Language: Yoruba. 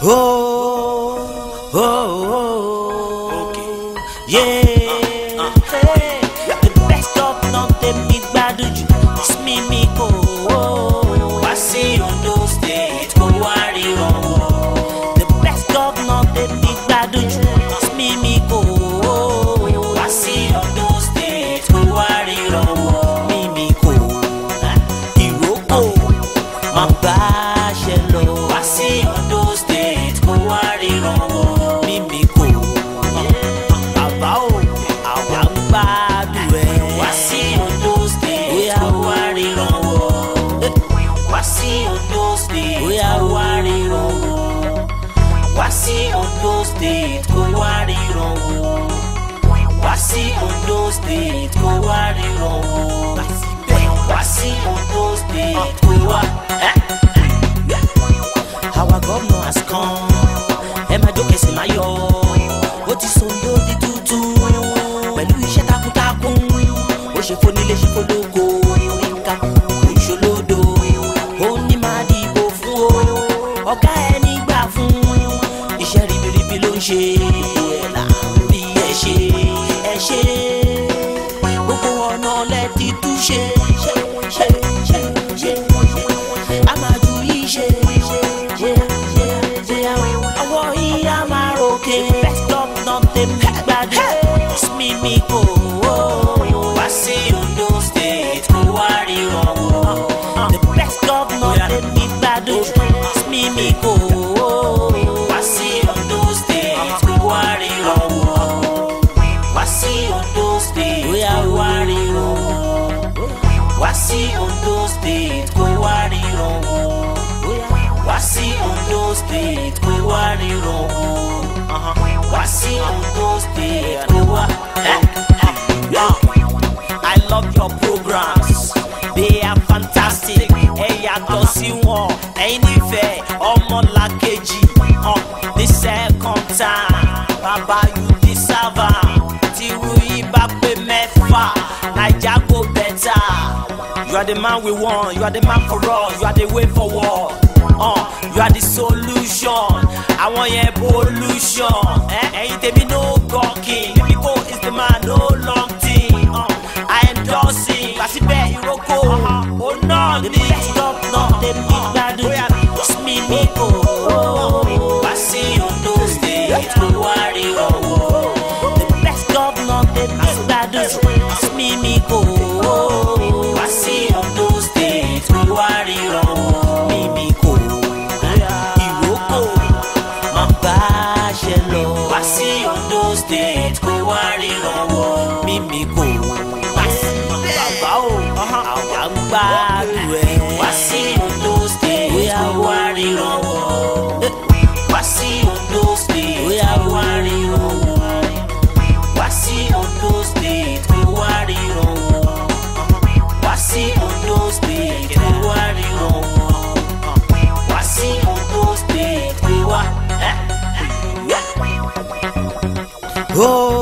Oh, oh, oh, okay. Yeah. The best of nothing me baduju. It's Mimiko. I see Ondo State, go worry on. The best of nothing me baduju. It's Mimiko. I see Ondo State, go worry on. Mimiko. Iroko, my bashelo. I see Ondo State, go worry on. Mimiko. Abao, awambadu. I see Ondo State, go worry on. I see Ondo State, we are worry on. I see Ondo State, go worry on. I see Ondo State, go worry on. I see Ondo State, go worry. Our governor has come. Emma Joke is my yo. What is Ondo di tutu? Pẹ̀lú iṣẹ́ takuntakun. Ó ṣe fónílé ṣe fólógo. Ìka òṣòlódò. Ó ní máa dìbò fún o. Ọ̀gá ẹni gbà fún. Iṣẹ́ ribiribi ló ń ṣe. Ẹ̀ là ń bí ẹ ṣe. Ẹ ṣe. Gbogbo ọ̀nà lẹ ti túṣe. A máa ju yìí ṣe. Àwọn yìí á máa ròkè. Best of nothing mi gbàdé. It's Mimiko. I see Ondo State, go worry on. The best of nothing mi gbàdé. It's Mimiko. I see Ondo State, go worry on. I see Ondo State, we are worry on. I see Ondo State, go worry on. I see Ondo State, go worry on. I see Ondo State, go worry. I love your programs, they are fantastic. Ẹ̀yà tó sí wọn, ẹ̀yin nífẹ̀ẹ́ ọmọlàkejì. The second time, baba you deserve am. Tírú yìí bá pé mẹ́fà, Naija go better. You are the man we want, you are the man for us, you are the way forward. You are the solution, àwọn yẹn pollution. Ẹ̀yin tèmi no gawking, Mimiko is the man, no long thing. I endorse him, Gbàsíbẹ̀ Iroko, ó náà ní. The best of nothing mi gbádùn, it's Mimiko. I see Ondo State, go worry on. The best of nothing mi gbádùn, it's Mimiko. I see Ondo State, go worry on. Mimiko. Iroko, my bashelo. I see Ondo State, go worry on. Mimiko. Babao, awambadu. I see Ondo State, we are worry on. I see Ondo State, we are worry on. I see Ondo State, we worry on. I see Ondo State, we worry on. I see Ondo State, we worry. Oh.